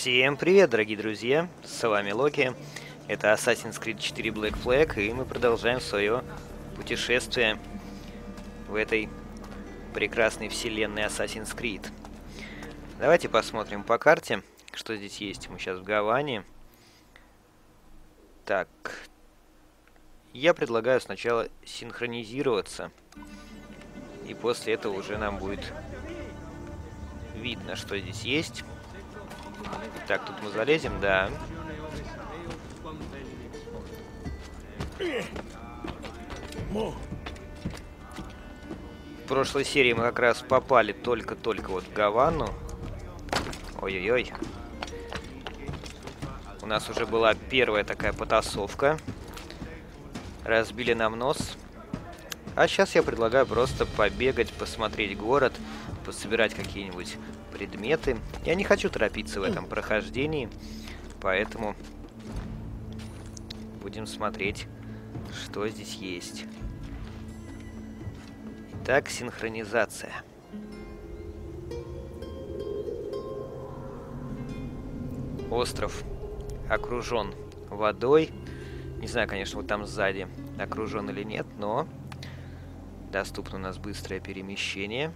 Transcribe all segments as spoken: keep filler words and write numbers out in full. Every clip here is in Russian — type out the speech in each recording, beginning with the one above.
Всем привет, дорогие друзья! С вами Локи. Это Assassin's Creed четыре Black Flag, и мы продолжаем свое путешествие в этой прекрасной вселенной Assassin's Creed. Давайте посмотрим по карте, что здесь есть. Мы сейчас в Гаване. Так. Я предлагаю сначала синхронизироваться. И после этого уже нам будет видно, что здесь есть. Так, тут мы залезем, да. В прошлой серии мы как раз попали только-только вот в Гавану. Ой-ой-ой. У нас уже была первая такая потасовка. Разбили нам нос. А сейчас я предлагаю просто побегать, посмотреть город, пособирать какие-нибудь предметы. Я не хочу торопиться в этом прохождении, поэтому будем смотреть, что здесь есть. Итак, синхронизация. Остров окружен водой. Не знаю, конечно, вот там сзади окружен или нет, но доступно у нас быстрое перемещение.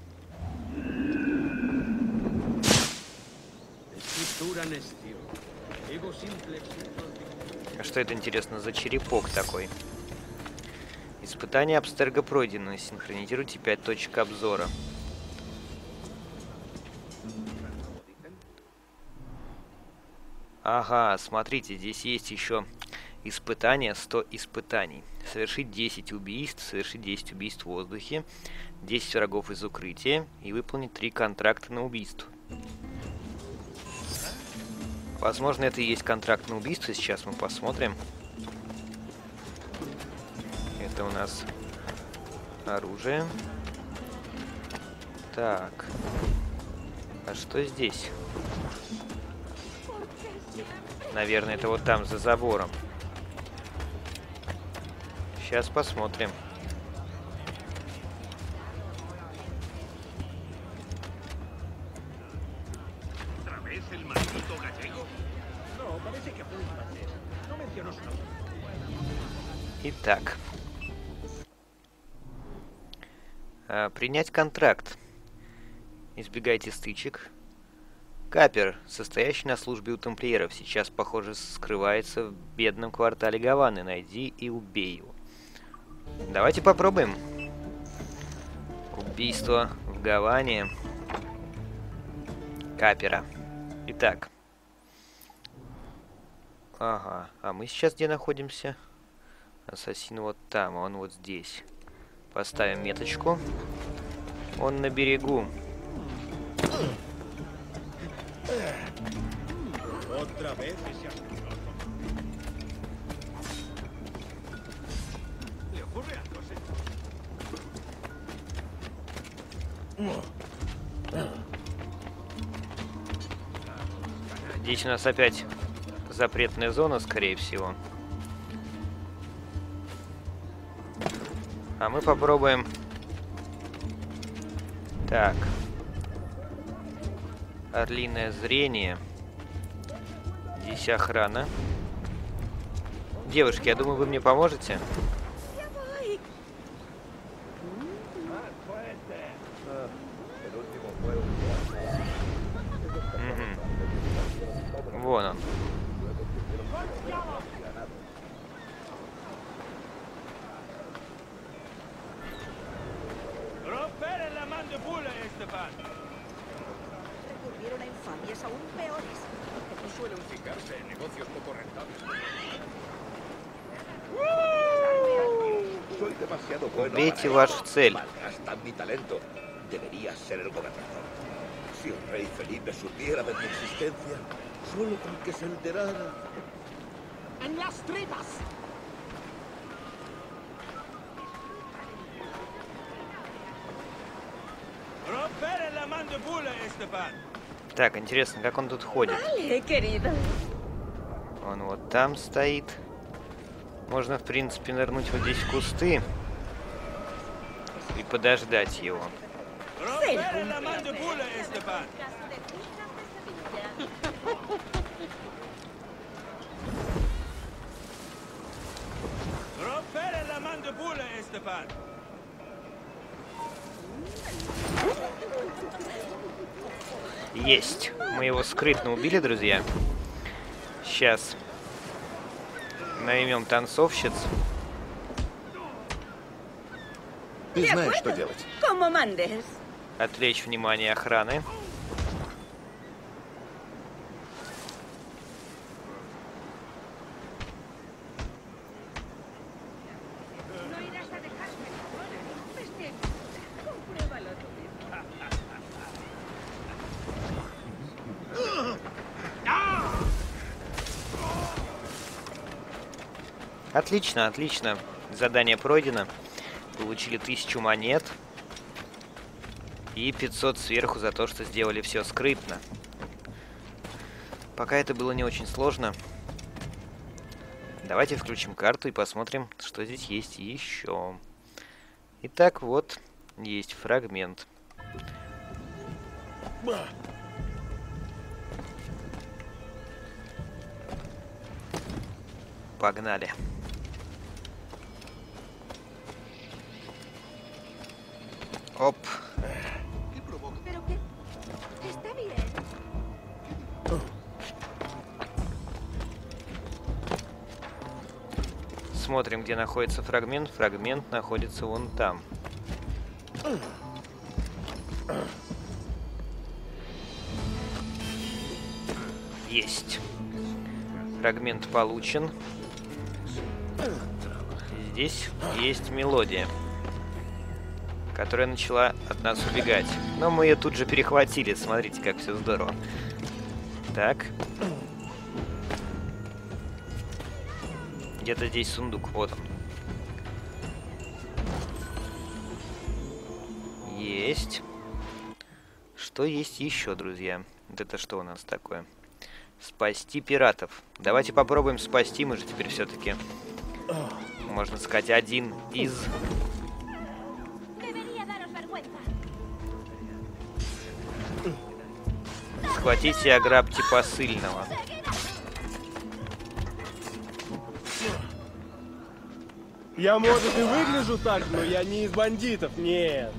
А что это, интересно, за черепок такой? Испытание Абстерго пройдено. Синхронизируйте пять точек обзора. Ага, смотрите, здесь есть еще испытание, сто испытаний. Совершить десять убийств, совершить десять убийств в воздухе, десять врагов из укрытия и выполнить три контракта на убийство. Возможно, это и есть контракт на убийство. Сейчас мы посмотрим. Это у нас оружие. Так. А что здесь? Наверное, это вот там, за забором. Сейчас посмотрим. Итак. А, принять контракт. Избегайте стычек. Капер, состоящий на службе у тамплиеров, сейчас, похоже, скрывается в бедном квартале Гаваны. Найди и убей его. Давайте попробуем. Убийство в Гаване. Капера. Итак. Ага. А мы сейчас где находимся? Ассасин вот там, он вот здесь. Поставим меточку. Он на берегу. Здесь у нас опять запретная зона, скорее всего. А мы попробуем. Так. Орлиное зрение. Здесь охрана. Девушки, я думаю, вы мне поможете? Угу. Вон он. Убейте вашу цель. Si el rey Felipe supiera de mi existencia, solo con que se enterara. ¡En las tripas! Так, интересно, как он тут ходит? Он вот там стоит. Можно, в принципе, нырнуть вот здесь в кусты и подождать его. Есть. Мы его скрытно убили, друзья. Сейчас наймем танцовщиц. Ты знаешь, что делать. Отвлечь внимание охраны. Отлично, отлично. Задание пройдено. Получили тысячу монет. И пятьсот сверху за то, что сделали все скрытно. Пока это было не очень сложно. Давайте включим карту и посмотрим, что здесь есть еще. Итак, вот есть фрагмент. Погнали. Оп. Смотрим, где находится фрагмент. Фрагмент находится вон там. Есть. Фрагмент получен. Здесь есть мелодия, которая начала от нас убегать. Но мы ее тут же перехватили. Смотрите, как все здорово. Так. Где-то здесь сундук. Вот он. Есть. Что есть еще, друзья? Вот это что у нас такое? Спасти пиратов. Давайте попробуем спасти. Мы же теперь все-таки, можно сказать, один из... Схватите и ограбьте посыльного. Я, может, и выгляжу так, но я не из бандитов, нет.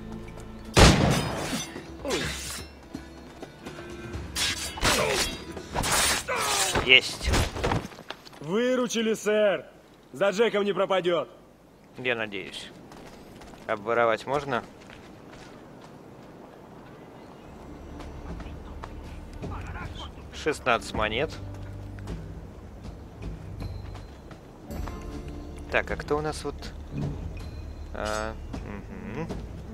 Есть. Выручили, сэр. За Джеком не пропадет. Я надеюсь. Обворовать можно? шестнадцать монет. Так, а кто у нас вот... А, угу.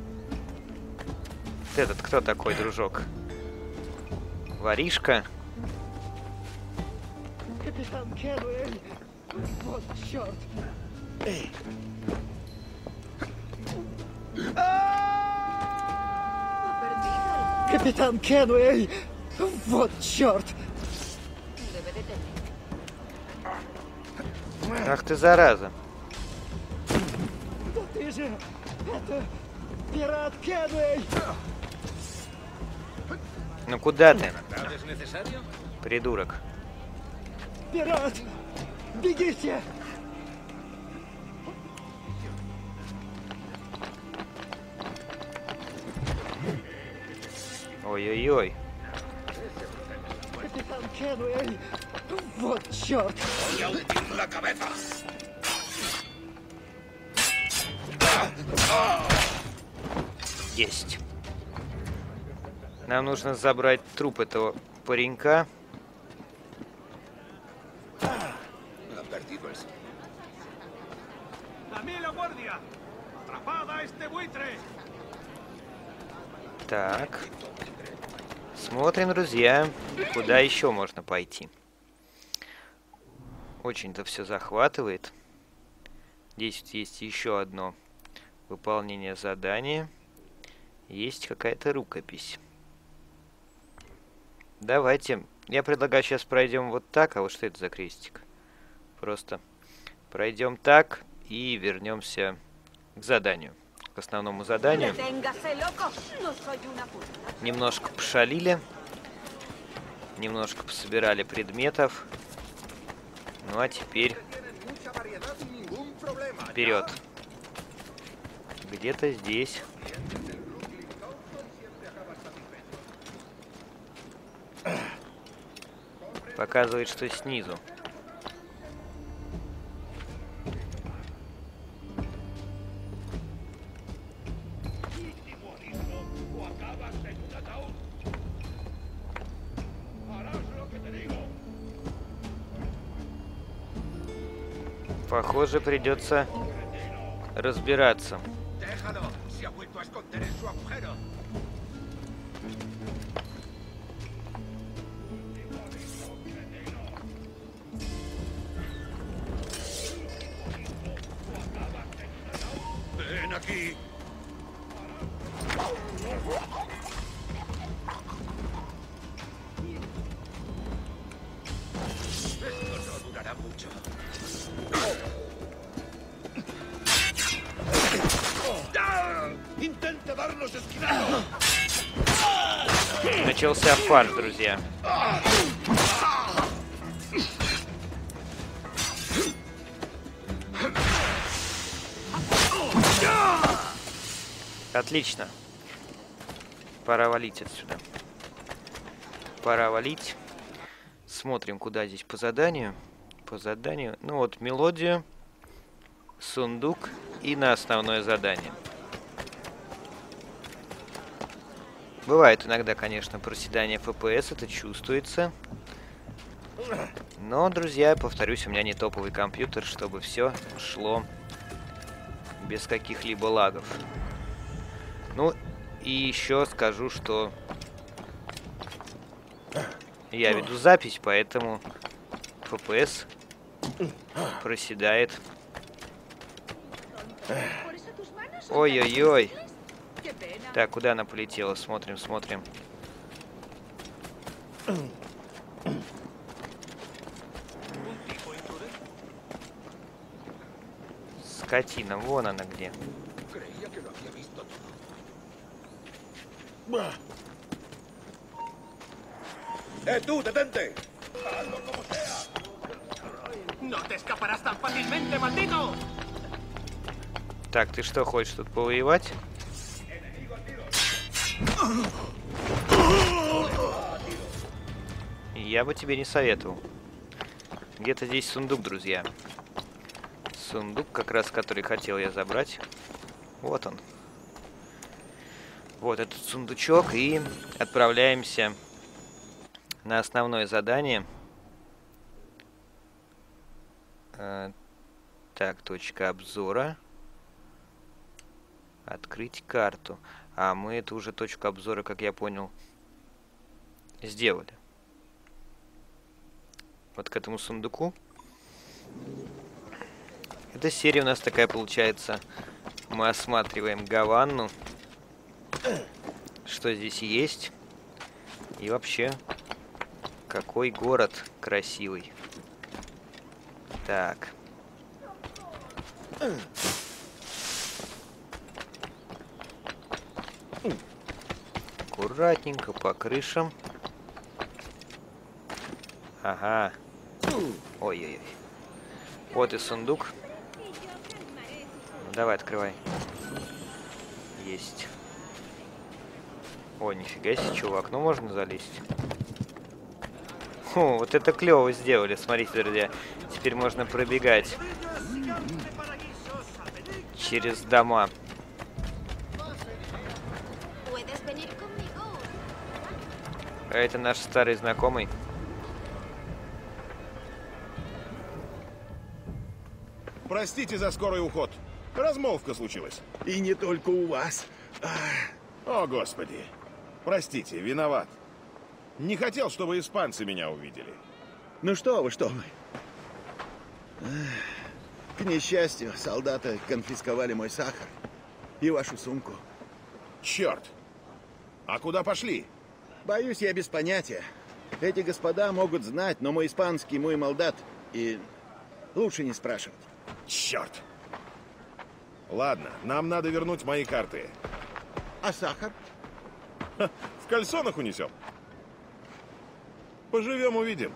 Этот кто такой, дружок? Воришка? Капитан Кенуэль. Вот черт. Эй. Капитан Кенуэль. Вот черт. Ах ты, зараза. Да ты же... Это... Пират Кенуэль. Ну куда ты? Придурок. Пират! Бегите! Ой-ой-ой. Капитан Кенуэль! Вот черт! Есть. Нам нужно забрать труп этого паренька. Так. Смотрим, друзья, куда еще можно пойти. Очень-то все захватывает. Здесь есть еще одно выполнение задания. Есть какая-то рукопись. Давайте. Я предлагаю, сейчас пройдем вот так. А вот что это за крестик? Просто пройдем так и вернемся к заданию. К основному заданию. Немножко пошалили. Немножко пособирали предметов. Ну а теперь вперед. Где-то здесь. Показывает, что снизу. Похоже, придется разбираться. Начался фарс, друзья. Отлично. Пора валить отсюда. Пора валить. Смотрим, куда здесь по заданию. По заданию. Ну вот, мелодию, сундук и на основное задание. Бывает иногда, конечно, проседание эф пи эс, это чувствуется. Но, друзья, повторюсь, у меня не топовый компьютер, чтобы все шло без каких-либо лагов. Ну, и еще скажу, что я веду запись, поэтому эф пи эс проседает. Ой-ой-ой. Так, куда она полетела? Смотрим, смотрим. Скотина, вон она где. ¡Eh, tú, detente! Так, ты что, хочешь тут повоевать? Я бы тебе не советовал. Где-то здесь сундук, друзья. Сундук, как раз который хотел я забрать. Вот он. Вот этот сундучок. И отправляемся на основное задание. Э, так, точка обзора. Открыть карту. А мы эту уже точку обзора, как я понял, сделали. Вот к этому сундуку. Эта серия у нас такая получается. Мы осматриваем Гаванну. Что здесь есть. И вообще, какой город красивый. Так. Аккуратненько по крышам. Ага. Ой-ой-ой. Вот и сундук. Ну, давай, открывай. Есть. О, нифига себе, что, в окно можно залезть? Фу, вот это клево сделали, смотрите, друзья. Теперь можно пробегать через дома. А это наш старый знакомый. Простите за скорый уход. Размолвка случилась. И не только у вас. О, Господи. Простите, виноват. Не хотел, чтобы испанцы меня увидели. Ну что вы, что вы. К несчастью, солдаты конфисковали мой сахар и вашу сумку. Черт. А куда пошли? Боюсь, я без понятия. Эти господа могут знать, но мой испанский, мой молдат, и лучше не спрашивать. Черт. Ладно, нам надо вернуть мои карты. А сахар? Ха, в кальсонах унесем. Поживем, увидим.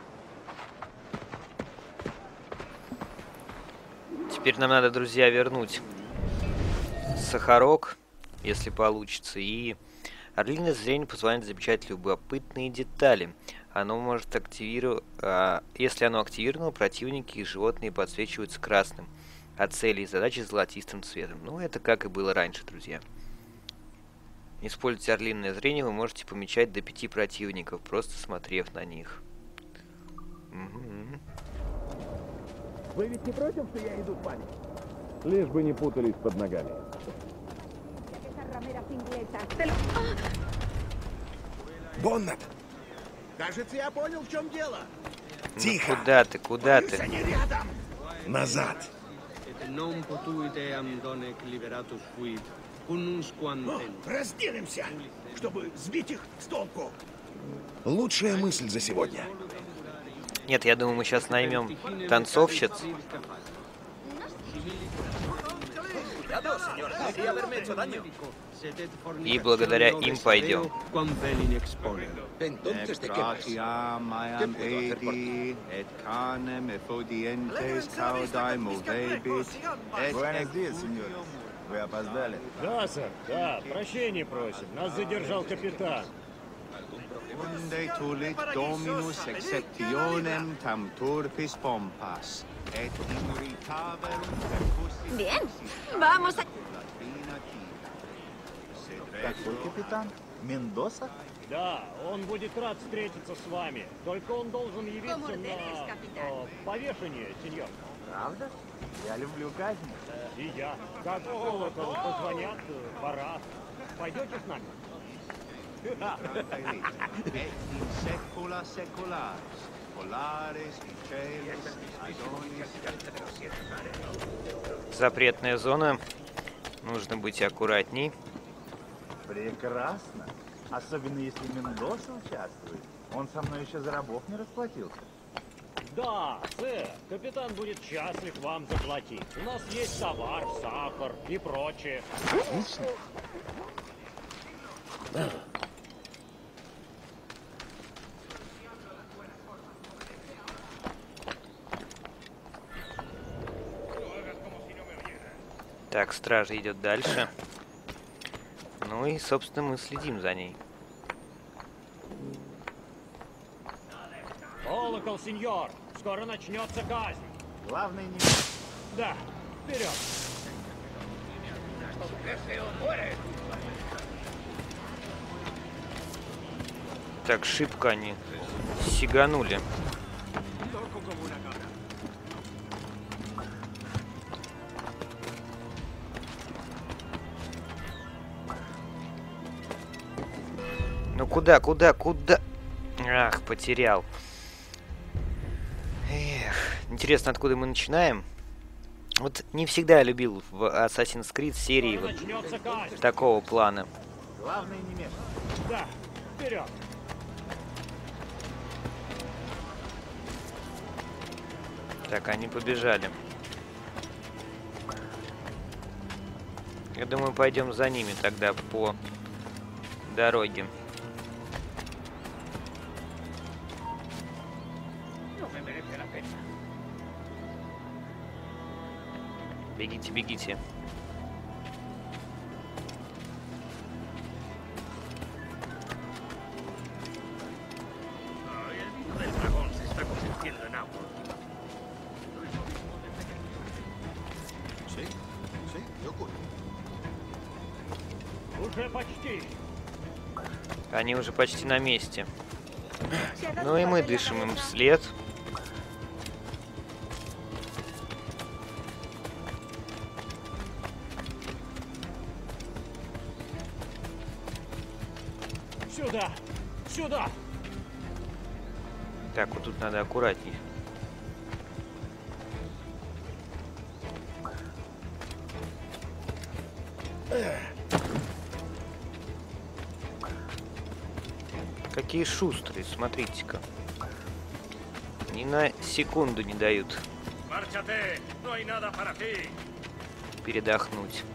Теперь нам надо, друзья, вернуть Сахарок, если получится. И орлиное зрение позволяет замечать любопытные детали. Оно может активировать... А, если оно активировано, противники и животные подсвечиваются красным, а цели и задачи золотистым цветом. Ну, это как и было раньше, друзья. Используйте орлиное зрение, вы можете помечать до пяти противников, просто смотрев на них. Угу. Вы ведь не против, что я иду в память? Лишь бы не путались под ногами. Боннет! Кажется, я понял, в чем дело. Тихо! Ну, куда ты, куда Боюсь, ты? они рядом. Назад! О, разделимся, чтобы сбить их с толку. Лучшая мысль за сегодня. Нет, я думаю, мы сейчас наймем танцовщиц. И благодаря им пойдем. Entonces, ¿de qué vas? Вы опоздали? Да, сэр, да, прощения просим. Нас задержал капитан. Bien, vamos a... Какой капитан? Мендоса? Да, он будет рад встретиться с вами. Только он должен явиться на э, повешение, сеньор. Правда? Я люблю казни. И я. Как колокол позвонят, э, пора. Пойдете с нами? Запретная зона. Нужно быть аккуратней. Прекрасно. Особенно если Мендоса участвует. Он со мной еще за рабов не расплатился. Да, сэр, капитан будет счастлив вам заплатить. У нас есть товар, сахар и прочее. Отлично. Так, стража идет дальше. Ну и, собственно, мы следим за ней. Колокол, сеньор! Скоро начнется казнь. Главное не... Да, вперед! Так, шибко они сиганули. Ну куда, куда, куда? Ах, потерял. Эх, интересно, откуда мы начинаем? Вот не всегда я любил в Assassin's Creed серии вот Начнется казнь. такого плана. Главное не мешать. Да, вперед! Так, они побежали. Я думаю, пойдем за ними тогда по дороге. Бегите, бегите. Уже почти. Они уже почти на месте. Ну и мы дышим им вслед. Сюда! Сюда! Так, вот тут надо аккуратней. Какие шустрые, смотрите-ка. Ни на секунду не дают передохнуть.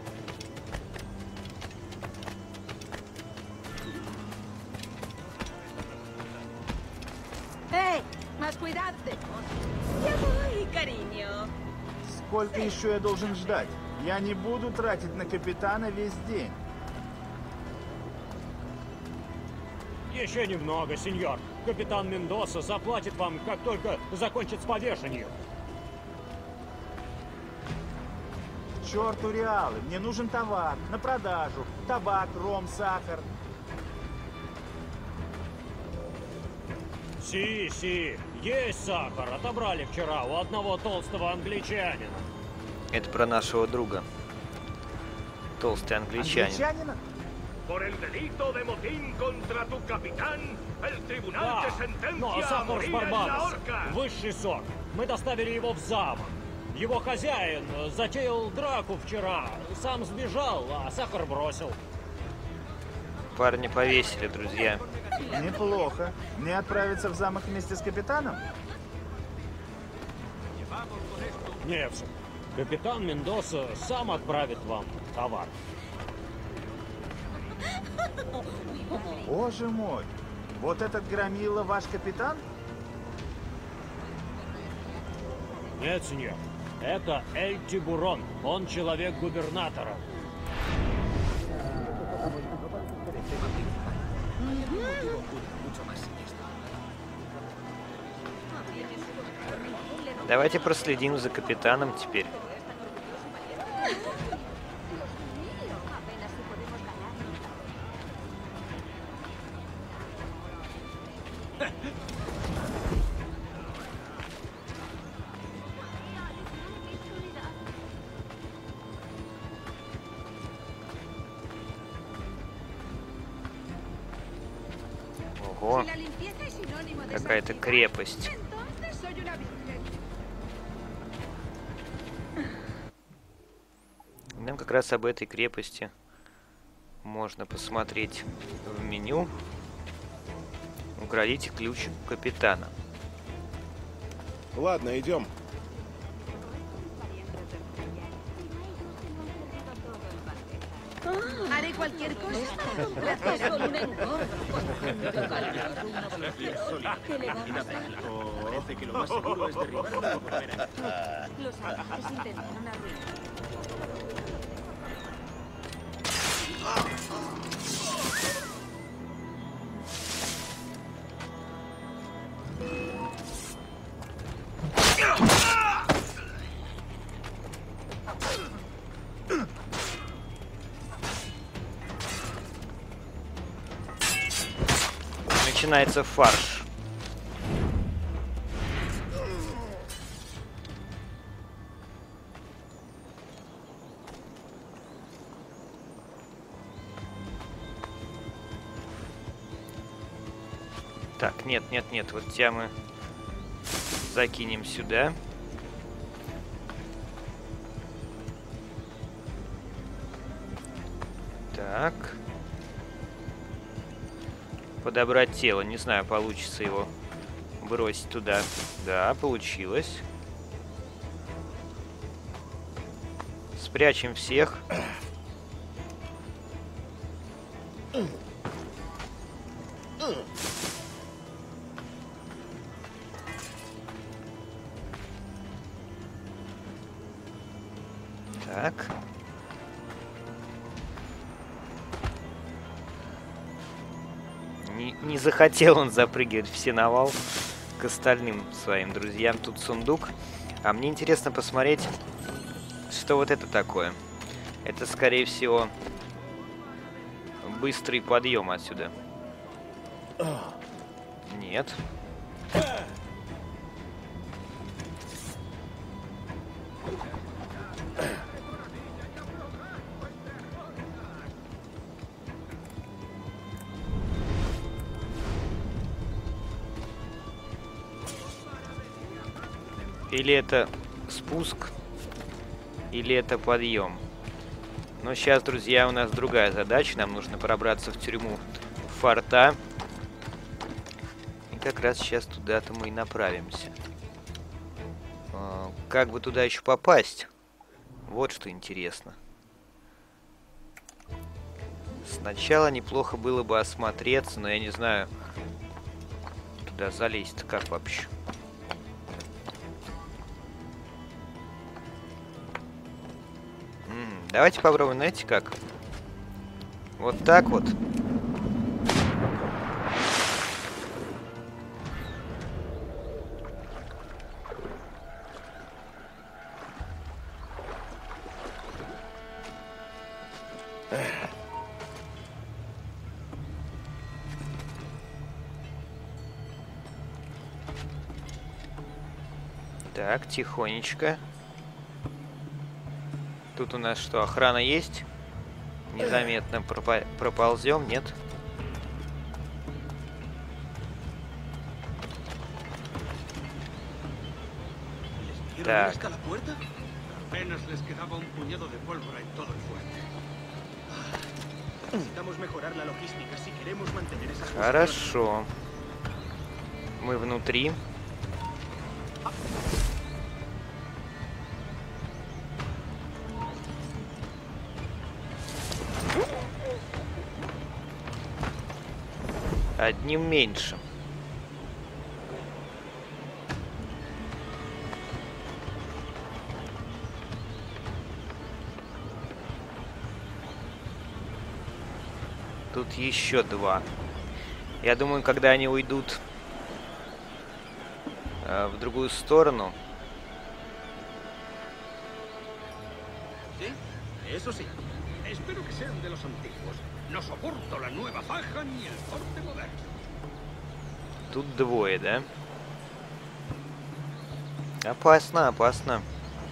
¡Ey! ¡Más cuidado! ¡Ya voy, cariño! Сколько еще я должен ждать? Я не буду тратить на капитана весь день. Еще немного, сеньор. Капитан Мендоса заплатит вам, как только закончит с повешением. К черту реалы, мне нужен товар на продажу. Табак, ром, сахар. Си, си, есть сахар. Отобрали вчера у одного толстого англичанина. Это про нашего друга. Толстый англичанин. Англичанина? Por el delito de motín contra tu capitán, el tribunal Да, te sentencia но a сахар с morir en la Барбадоса. horca. Высший сорт. Мы доставили его в замок. Его хозяин затеял драку вчера. Сам сбежал, а сахар бросил. Парня повесили, друзья. Неплохо. Мне отправиться в замок вместе с капитаном? Нет, капитан Мендоса сам отправит вам товар. Боже мой! Вот этот громила ваш капитан? Нет, сеньор. Это Эль Тибурон. Он человек губернатора. Давайте проследим за капитаном теперь. Ого, какая-то крепость. Нам как раз об этой крепости можно посмотреть в меню. Украдите ключ капитана. Ладно, идем. Haré cualquier cosa para complacer a un engordo. ¿Qué le vamos a hacer? Parece que lo más seguro es derribarlo por primera vez. Los salvajes intentaron abrir. Начинается фарш. Так, нет, нет, нет, вот тебя мы закинем сюда. Так. Подобрать тело. Не знаю, получится его бросить туда. Да, получилось. Спрячем всех. Так. Не, не захотел он запрыгивать в сеновал к остальным своим друзьям. Тут сундук. А мне интересно посмотреть, что вот это такое. Это, скорее всего, быстрый подъем отсюда. Нет. Или это спуск, или это подъем. Но сейчас, друзья, у нас другая задача. Нам нужно пробраться в тюрьму форта. И как раз сейчас туда-то мы и направимся. Как бы туда еще попасть? Вот что интересно. Сначала неплохо было бы осмотреться, но я не знаю. Сюда залезть-то как вообще? М-м, давайте попробуем, знаете как? Вот так вот. Так, тихонечко. Тут у нас что, охрана есть? Незаметно пропо- проползем, нет? Так. Apenas les quedaba un puñado de pólvora en todo el fuerte. Necesitamos mejorar la logística si queremos mantener esas posiciones. Хорошо. Мы внутри. Одним меньше. Тут еще два. Я думаю, когда они уйдут э, в другую сторону. ¿Sí? Eso sí. Espero que sean de los antiguos. No soporto la nueva faja ni el corte moderno. Тут двое, да? Опасно, опасно.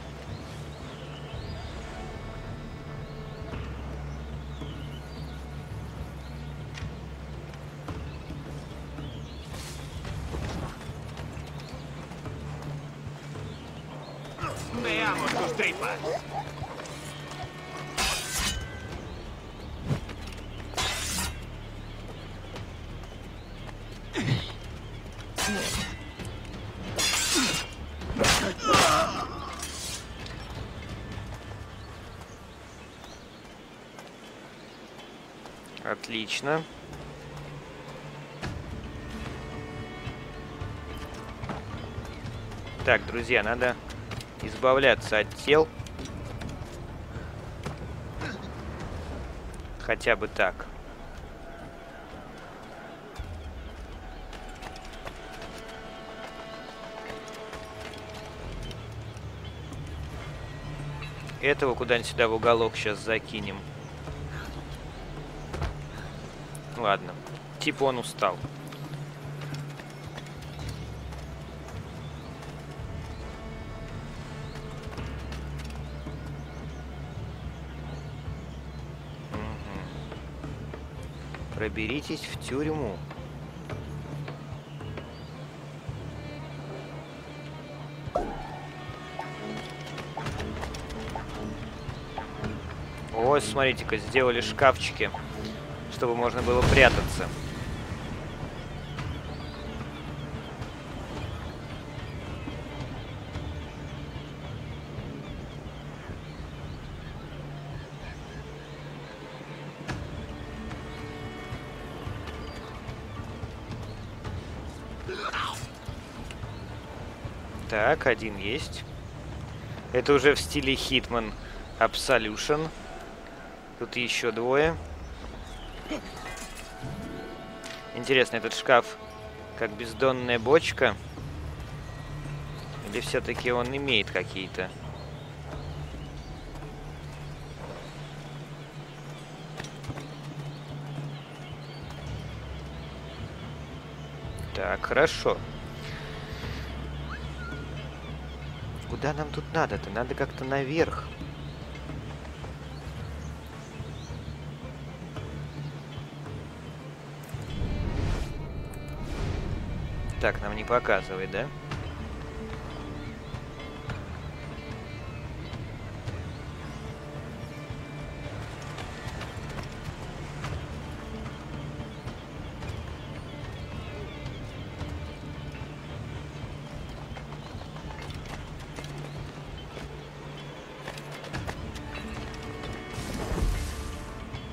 Veamos tus tripas. Отлично. Так, друзья, надо избавляться от тел. Хотя бы так. Этого куда-нибудь сюда в уголок сейчас закинем. Ладно. Типа он устал. Проберитесь в тюрьму. Ой, смотрите-ка, сделали шкафчики, чтобы можно было прятаться. Так, один есть. Это уже в стиле Hitman Absolution. Тут еще двое. Интересно, этот шкаф как бездонная бочка? Или все-таки он имеет какие-то? Так, хорошо. Куда нам тут надо-то? Надо как-то наверх. Так, нам не показывает, да?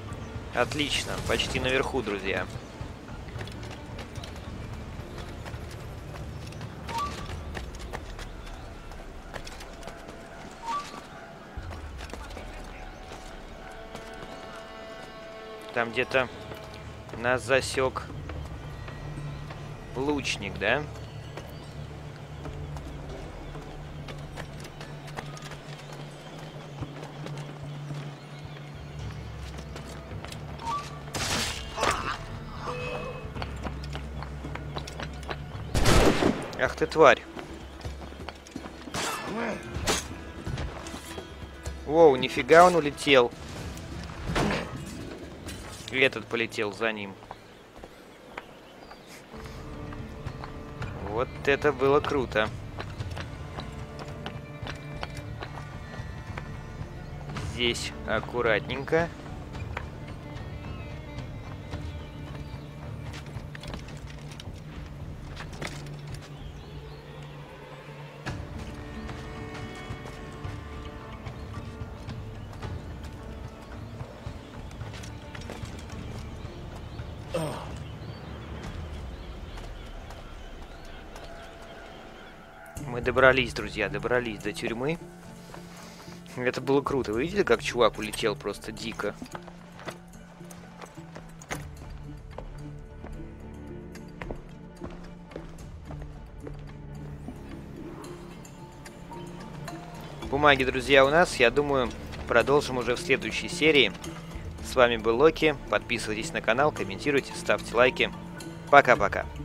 Отлично, почти наверху, друзья. Там где-то нас засек лучник, да? Ах ты, тварь. Воу, нифига он улетел. И этот полетел за ним. Вот это было круто. Здесь аккуратненько. Мы добрались, друзья, добрались до тюрьмы. Это было круто. Вы видели, как чувак улетел просто дико? Бумаги, друзья, у нас. Я думаю, продолжим уже в следующей серии. С вами был Локи. Подписывайтесь на канал, комментируйте, ставьте лайки. Пока-пока.